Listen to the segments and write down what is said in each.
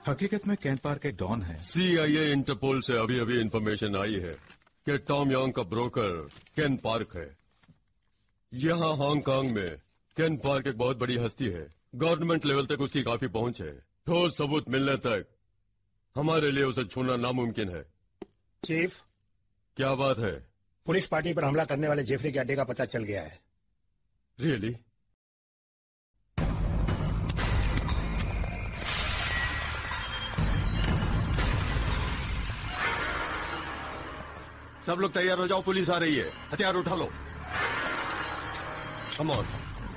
हकीकत में Ken Park एक डॉन है। CIA इंटरपोल से अभी अभी इंफॉर्मेशन आई है कि टॉम यंग का ब्रोकर केन पार्क है। यहाँ हांगकांग में केन पार्क एक बहुत बड़ी हस्ती है। गवर्नमेंट लेवल तक उसकी काफी पहुंच है। ठोस सबूत मिलने तक हमारे लिए उसे छूना नामुमकिन है। चीफ, क्या बात है? पुलिस पार्टी पर हमला करने वाले जेफरी के अड्डे का पता चल गया है। रियली? सब लोग तैयार हो जाओ, पुलिस आ रही है। हथियार उठा लो। Come on.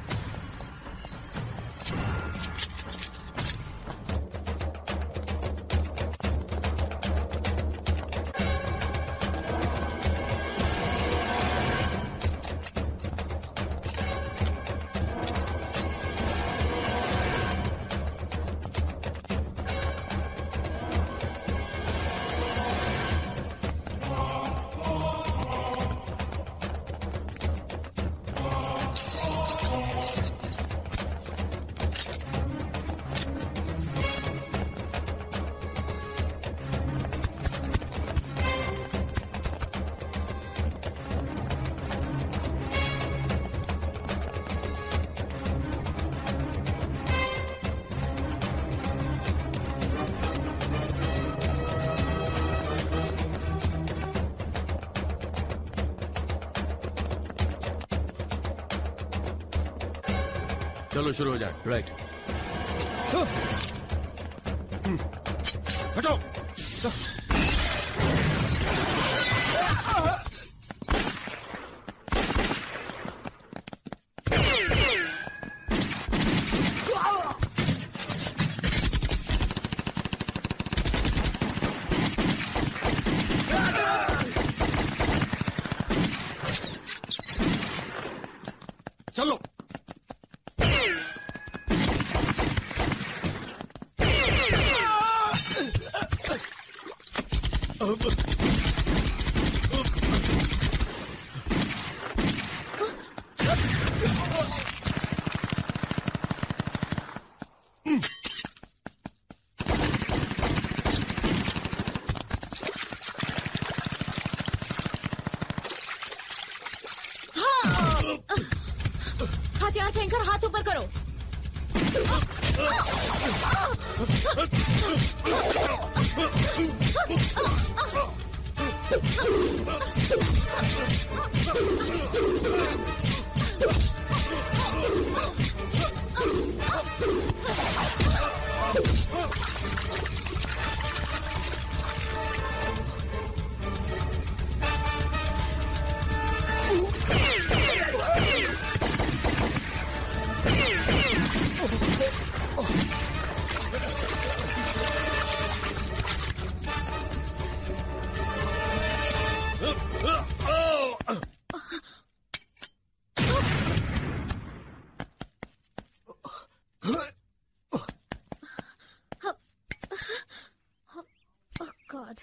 चलो शुरू हो जाए। राइट। हटो। चलो। हथियार फेंककर हाथ ऊपर करो। गॉड।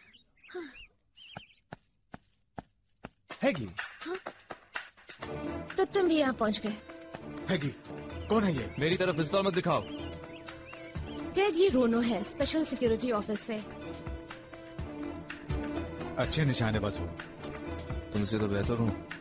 हैगी, तो तुम भी यहाँ पहुँच गए। हैगी, कौन है ये? मेरी तरफ पिस्तौल मत दिखाओ। टेड, ये रोनो है, स्पेशल सिक्योरिटी ऑफिस से। अच्छे निशानेबाज हो। तुमसे तो बेहतर हूँ।